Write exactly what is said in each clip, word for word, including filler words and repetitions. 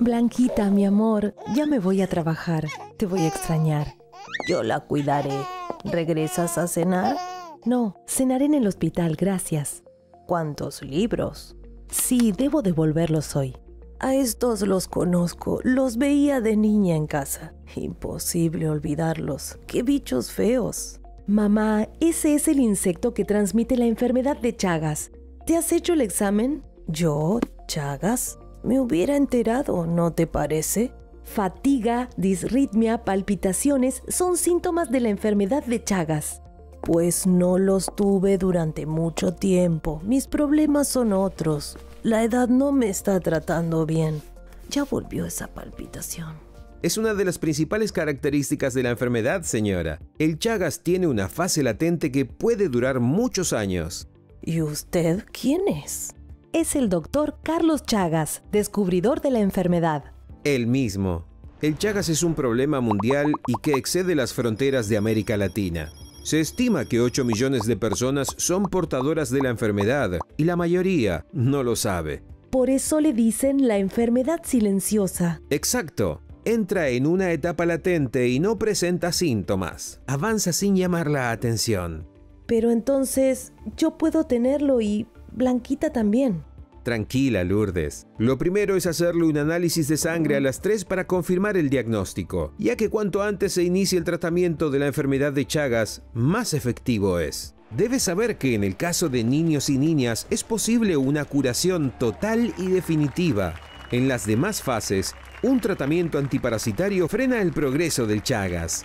Blanquita, mi amor, ya me voy a trabajar. Te voy a extrañar. Yo la cuidaré. ¿Regresas a cenar? No, cenaré en el hospital, gracias. ¿Cuántos libros? Sí, debo devolverlos hoy. A estos los conozco, los veía de niña en casa. Imposible olvidarlos. ¡Qué bichos feos! Mamá, ese es el insecto que transmite la enfermedad de Chagas. ¿Te has hecho el examen? ¿Yo? ¿Chagas? Me hubiera enterado, ¿no te parece? Fatiga, disritmia, palpitaciones son síntomas de la enfermedad de Chagas. Pues no los tuve durante mucho tiempo. Mis problemas son otros. La edad no me está tratando bien. Ya volvió esa palpitación. Es una de las principales características de la enfermedad, señora. El Chagas tiene una fase latente que puede durar muchos años. ¿Y usted quién es? Es el doctor Carlos Chagas, descubridor de la enfermedad. El mismo. El Chagas es un problema mundial y que excede las fronteras de América Latina. Se estima que ocho millones de personas son portadoras de la enfermedad y la mayoría no lo sabe. Por eso le dicen la enfermedad silenciosa. Exacto. Entra en una etapa latente y no presenta síntomas. Avanza sin llamar la atención. Pero entonces, yo puedo tenerlo y Blanquita también. Tranquila, Lourdes. Lo primero es hacerle un análisis de sangre a las tres para confirmar el diagnóstico, ya que cuanto antes se inicie el tratamiento de la enfermedad de Chagas, más efectivo es. Debes saber que en el caso de niños y niñas es posible una curación total y definitiva. En las demás fases, un tratamiento antiparasitario frena el progreso del Chagas.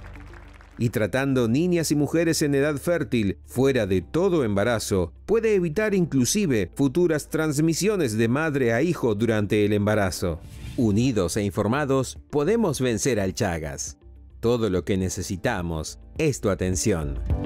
Y tratando niñas y mujeres en edad fértil, fuera de todo embarazo, puede evitar inclusive futuras transmisiones de madre a hijo durante el embarazo. Unidos e informados, podemos vencer al Chagas. Todo lo que necesitamos es tu atención.